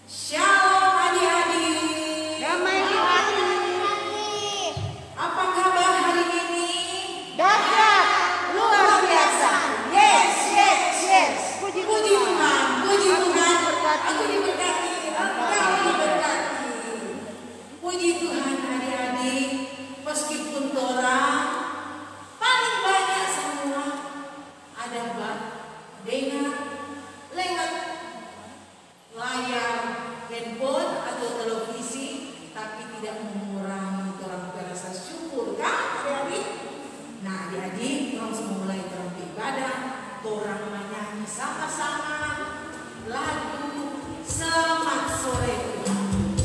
Shalom adik-adik. Damai di hati. Apa kabar hari ini? Dahsyat, luar biasa. Yes, yes, yes. Puji Tuhan. Puji Tuhan. Berkati. Aku diberkati. Engkau diberkati. Puji Tuhan adik-adik. Meskipun orang paling banyak semua ada dengar lewat layar handphone atau televisi, tapi tidak mengurangi orang rasa syukur, kan adik-adik? Nah adik-adik, orang memulai orang beribadah, orang menyanyi sama-sama lagu Selamat Sore Tuhan.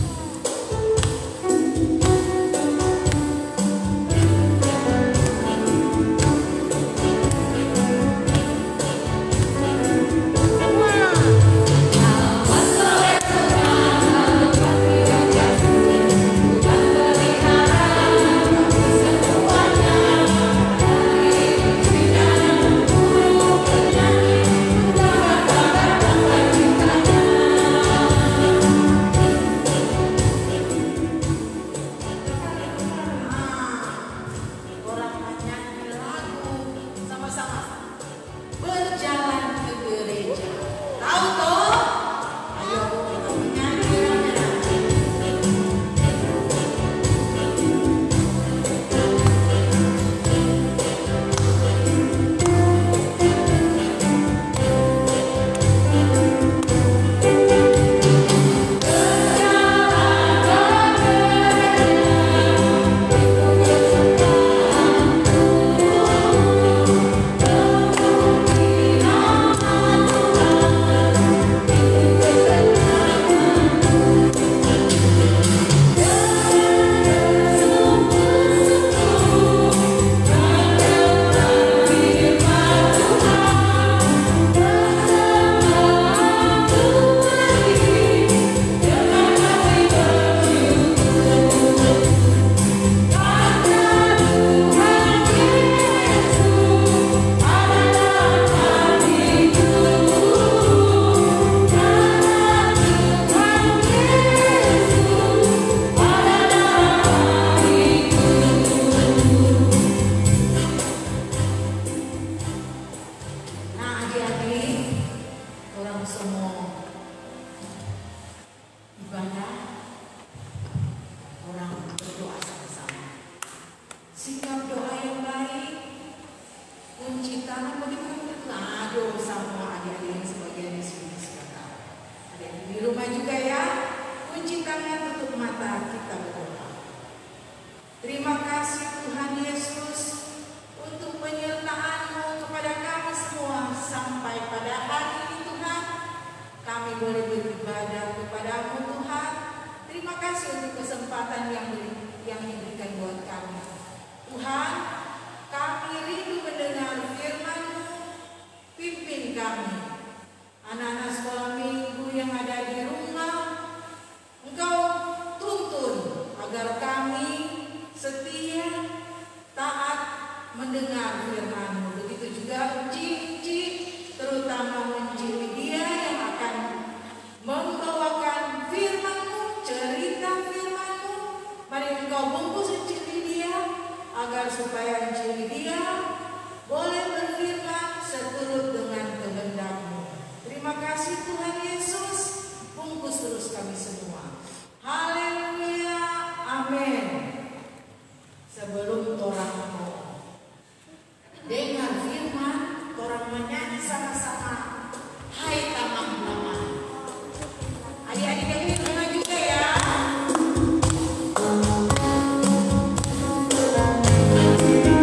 Terima kasih Tuhan Yesus untuk penyertaan-Mu kepada kami semua sampai pada hari ini Tuhan. Kami boleh beribadah kepada-Mu Tuhan. Terima kasih untuk kesempatan yang diberikan buat kami. Tuhan, kami rindu mendengar firman-Mu. Pimpin kami. Anak-anak sekolah minggu yang ada di rumah, Engkau tuntun agar kami setia, taat mendengar firman-Mu. Begitu juga Cici, terutama Cici dia yang akan membawakan firman-Mu, cerita firman-Mu. Mari Engkau bungkus Cici dia agar supaya Cici dia boleh berfirman seturut dengan kehendak-Mu. Terima kasih Tuhan Yesus, bungkus terus kami semua. Haleluya, amin. Sebelum orang mau dengar firman, orang menyanyi sama-sama Hai Tamang-Tamang. Adik-adik yang di rumah juga ya.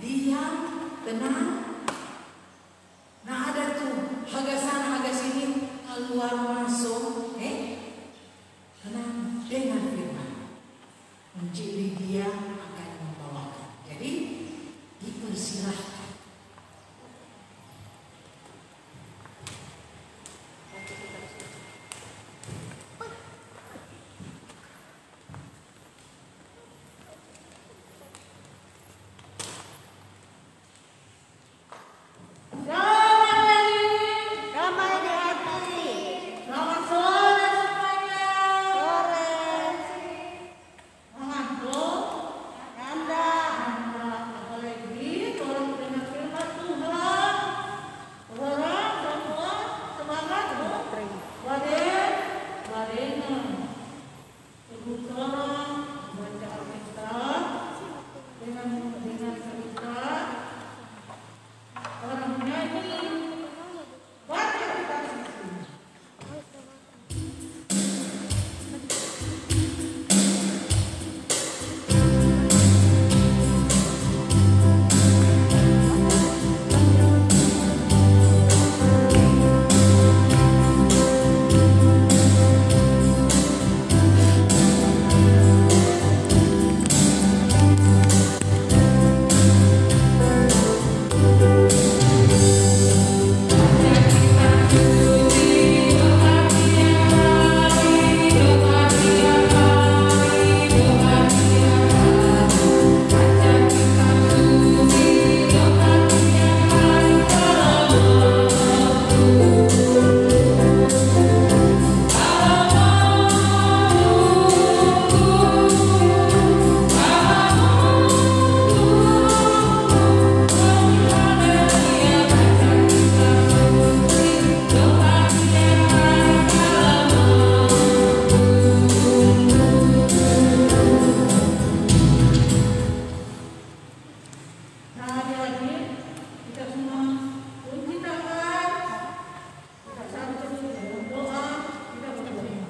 diam, tenang. Nah ada tuh haga sana haga sini keluar masuk, tenang dengan firman. Encik Lydia akan membawakan. Jadi dipersilahkan. Damai di hati. Selamat sore semuanya. Sore. Mengantuk? Anda. Apalagi tolong dengan firman Tuhan. Orang semua semangat bu. Waden, wadengan. Ibu tolong baca Alkitab dengan cerita. Orang menyanyi. Baca kitab suci. Nah, adik-adik, kita semua kunci tangan, kita satu dalam doa, kita berdoa.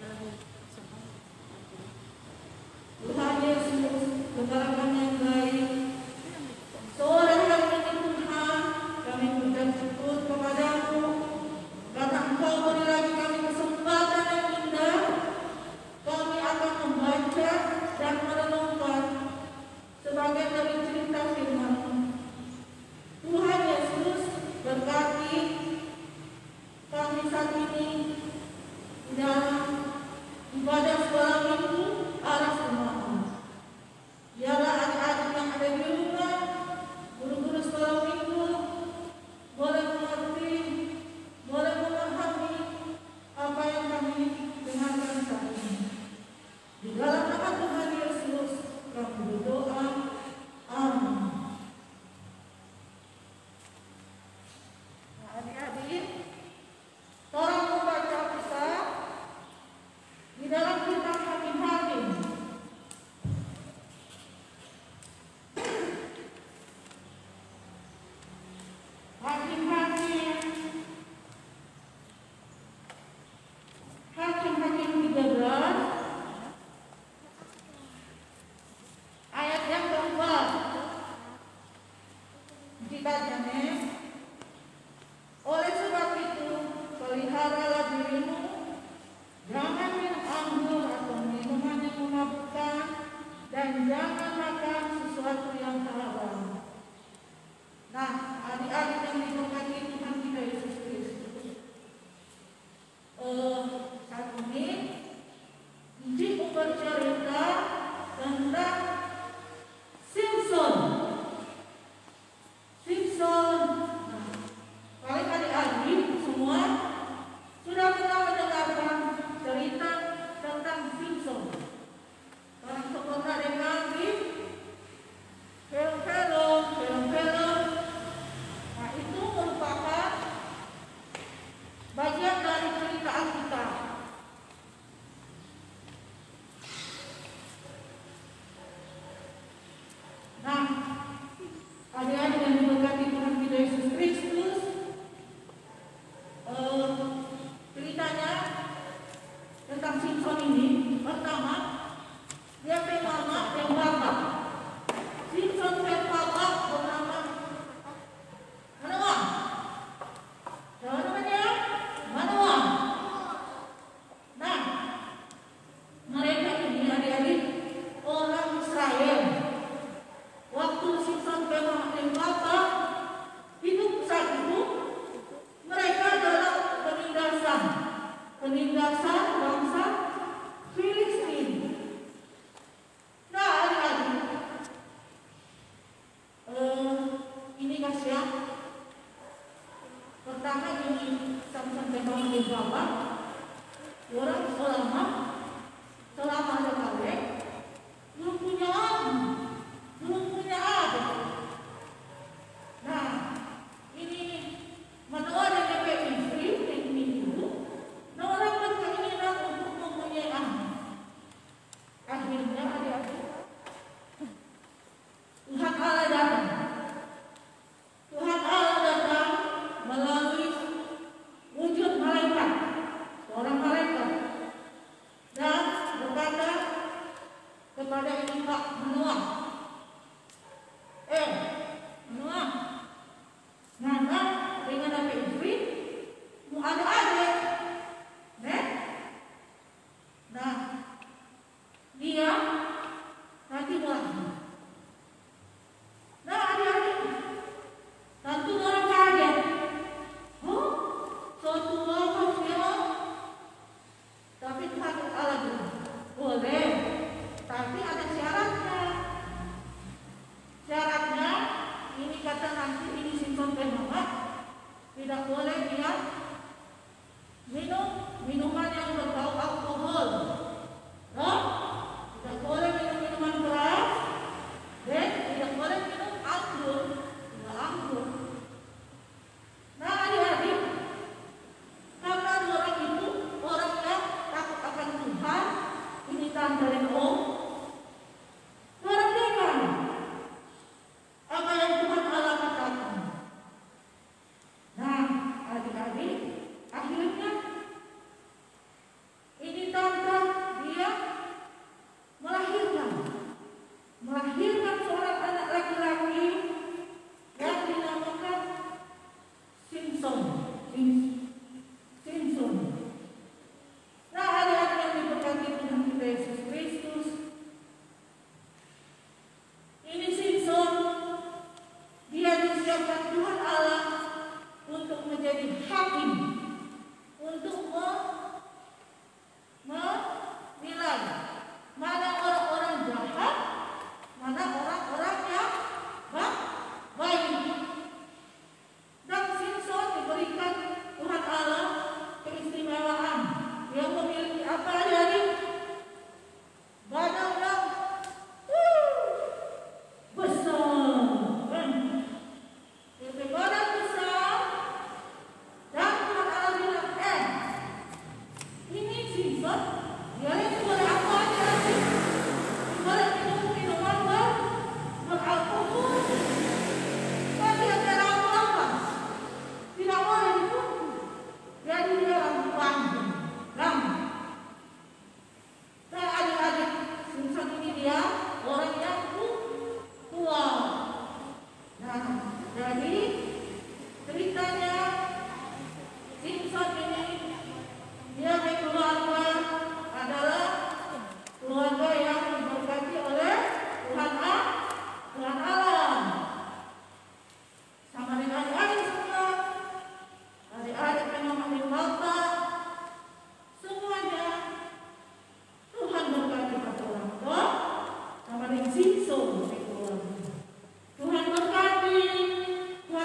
Tuhan Yesus, Bapa yang baik, sore hari ini Tuhan, kami mengucap syukur kepadamu, karena Engkau beri lagi kami kesempatan yang indah, kami akan membaca dan merenungkan sebagian dari cerita firman. Tuhan Yesus berkati kami saat ini dalam ibadah sekolah minggu arah jemaat. Biarlah adik-adik yang ada di rumah, guru-guru sekolah minggu boleh mengerti, boleh memahami apa yang kami dengarkan saat ini. Di dalam nama Tuhan Yesus kami berdoa. Amin. Nah, adik-adik, tolong membaca kitab di dalam kitab Hakim-Hakim. Hakim-Hakim. Hakim-Hakim 13 ayat yang keempat. Dikatakan, oleh sebab itu peliharalah dirimu, jangan minum anggur atau minuman yang memabukkan, dan jangan makan sesuatu yang haram. Nah, adik-adik yang diberkati Tuhan kita Yesus Kristus, saat ini Injil bercerita tentang Simpson. Nah, paling adik-adik semua sudah pernah mendengarkan cerita tentang Simpson. Orang pernah dengar di film-film. Nah, itu merupakan bagian dari cerita Alkitab. Nah, adik-adik yang diberkati Tuhan kita Yesus Kristus, ceritanya tentang Simpson ini, pertama, dia memang yang bapak. Simpson memang Mas ya. Pertama ini Samson memang di bawah. Orang selama ada kawin belum punya adik. Nah, ini mendoa dan DP istri ini dulu. Nah, orang berkeinginan untuk mempunyai anak. Akhirnya adik-adik Tuhan Allah datang. Tuhan Allah datang melalui wujud malaikat, seorang malaikat, dan berkata kepada ini Pak Manoah, Manoah, Nana dengan anak istri mau ada adik, nah dia nanti melahirkan. Nah adik-adik, tentu orang kaget. Suatu bagus ya. Tapi Tuhan Allah bilang, boleh, tapi ada syaratnya. Syaratnya, ini kata nanti ini Simson Mama, tidak boleh dia minum minuman yang berbau alkohol. Tidak boleh minum minuman keras, dan tidak boleh minum anggur. Nah adik-adik, karena orang itu orang yang takut akan Tuhan, ini tanda dan perhatikan apa yang Tuhan Allah katakan. Nah adik-adik, akhirnya ini tanda dia melahirkan seorang anak laki-laki yang dinamakan Simson. Nah, adik-adik yang diberkati Tuhan kita Yesus Kristus, ini Simson, dia disiapkan Tuhan Allah untuk menjadi hakim, untuk menilai mana orang-orang jahat, mana orang-orang yang baik. Dan Simson diberikan Tuhan Allah keistimewaan. Dia memiliki apa adik-adik? Badan yang besar. Itu badan besar. Dan Tuhan Allah bilang, ini Simson, dia ini boleh apa adik-adik? Boleh minum minuman beralkohol. Tapi ada rambut apa? Tidak boleh dipukul. Jadi dia rambut panjang. Nah adik-adik, Simson ini dia orang yang tua. Nah, jadi ceritanya Simson ini dia keluarga adalah keluarga yang diberkati oleh Tuhan Allah. Sama dengan adik-adik semua, adik-adik yang memanggil bapak, semuanya Tuhan berkati pada orang tua, sama dengan Simson keluarga. Tuhan berkati, Tuhan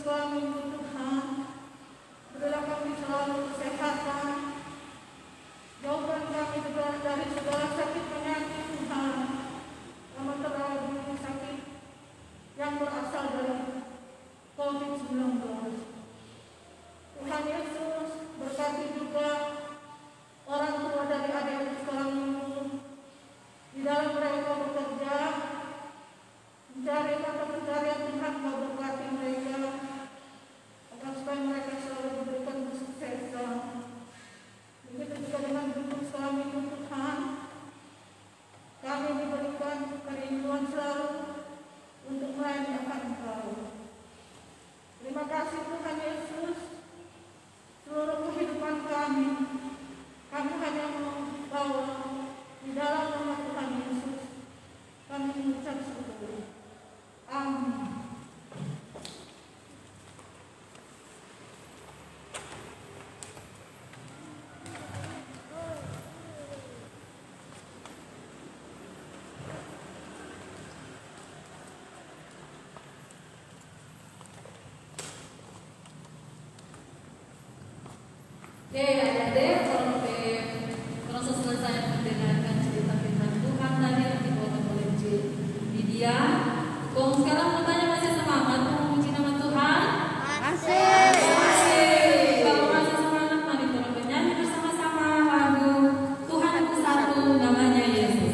kami Tuhan, berilah kami selalu kesehatan, jauhkan kami dari segala sakit penyakit Tuhan, terlebih sakit yang berasal dari COVID-19. Tuhan Yesus, berkati juga orang tua dari adik-adik sekolah minggu di dalam mereka bekerja mencari mata pencarian Tuhan. Kau berkati mereka agar supaya mereka selalu diberikan kesuksesan. Begitu juga dengan guru sekolah minggu Tuhan, kami diberikan kerinduan selalu untuk melayani akan Engkau. Terima kasih Tuhan Yesus. Seluruh kehidupan kami hanya membawa di dalam nama Tuhan Yesus. Kami mengucap syukur. Amin. Oke, adik-adik, kalau selesai mendengarkan cerita firman Tuhan tadi yang dibawakan oleh Lydia, kau sekarang mau tanya masih semangat memuji nama Tuhan? Masih. Kalau masih semangat, mari tolong bernyanyi bersama-sama lagu Tuhan Ku Satu, namanya Yesus.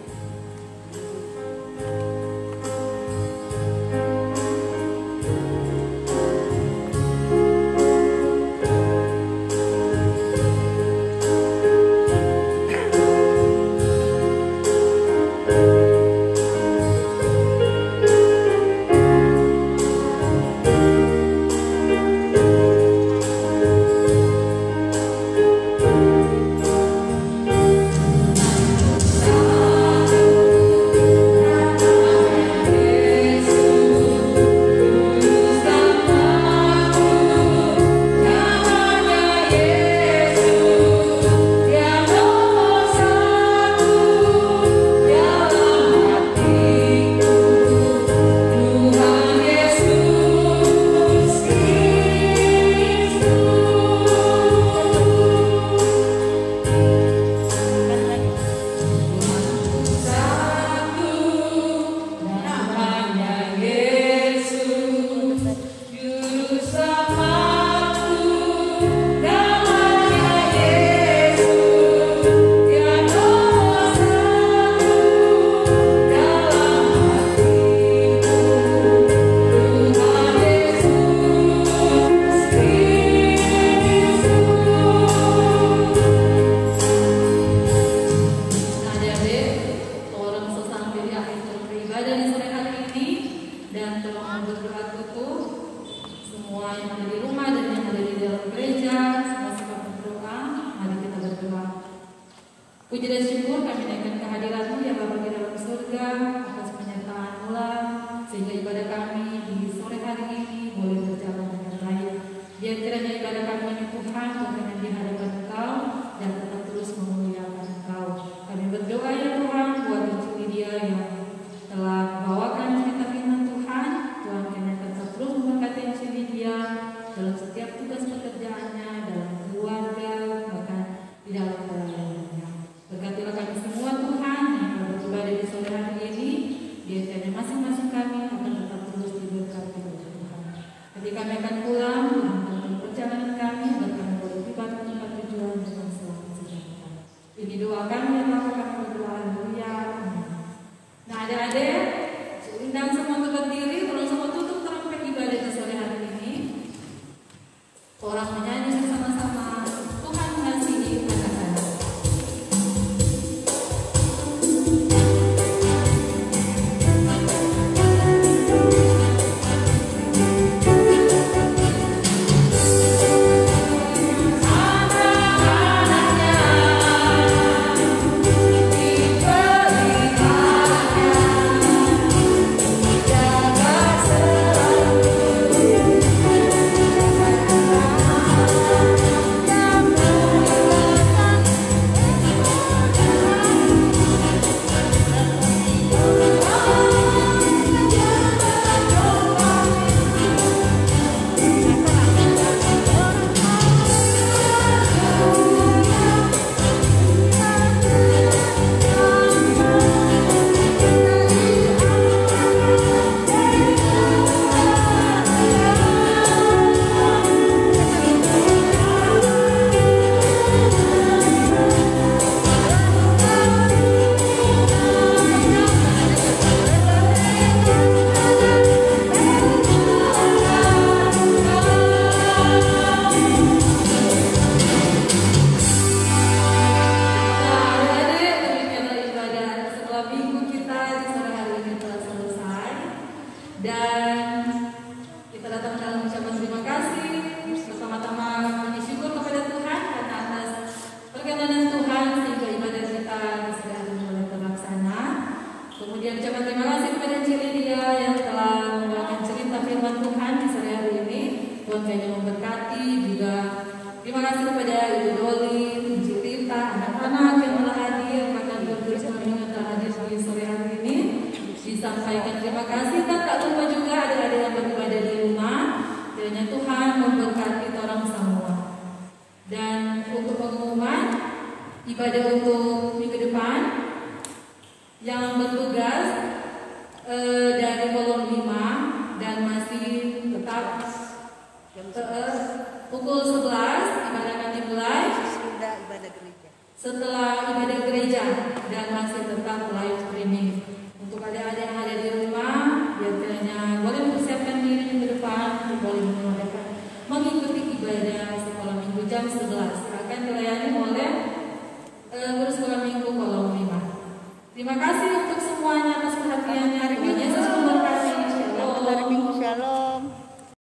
Puji dan syukur kami naikkan kehadiran-Mu yang Bapa di dalam surga atas penyertaan ulang sehingga ibadah kami di sore hari ini boleh berjalan dengan baik. Biar kiranya ibadah kami ini Tuhan bukan di hadapan Engkau dan tetap terus memuliakan Engkau. Kami berdoa ya Tuhan buat Ibu Lydia yang telah membawakan cerita firman Tuhan. Tuhan kiranya tetap terus memberkati Ibu Lydia dalam setiap tugas pekerjaannya, dalam keluarga, bahkan di dalam pelayanannya. Berkatilah kami semua Tuhan yang beribadah di sore hari ini. Biarkan masing-masing kami akan tetap terus diberkati oleh Tuhan. Ketika kami akan pulang, dalam perjalanan kami, kami boleh tiba di tempat tujuan dengan selamat sejahtera. Ini doa kami yang Bapa kami berdoa. Haleluya. Nah, adik-adik, undang semua untuk berdiri, tolong semua tutup trompet ibadah di sore hari ini. Orang menyanyi bersama-sama. Tuhan mengasihi anak-anak. dalam ucapan terima kasih. Pertama-tama kami syukur kepada Tuhan karena atas perkenanan Tuhan sehingga ibadah kita bisa mulai terlaksana. Kemudian ucapan terima kasih kepada Cik Lydia yang telah membawakan cerita firman Tuhan di sore hari ini. Tuhan kayaknya memberkati juga. Terima kasih kepada Ibu Doli, Cik Rita, anak-anak yang telah hadir, bahkan terus yang telah hadir di sore hari ini. Disampaikan terima kasih dan tak lupa juga adik-adik yang beribadah di rumah. Kiranya Tuhan memberkati orang semua. Dan untuk pengumuman ibadah untuk minggu depan yang bertugas dari kolom 5 dan masih tetap pukul 11 ibadah akan dimulai setelah ibadah gereja dan masih tetap live streaming. Untuk adik-adik yang ada di rumah, biasanya boleh mempersiapkan diri ke depan, boleh menggunakan mengikuti ibadah sekolah minggu jam 11. Silakan dilayani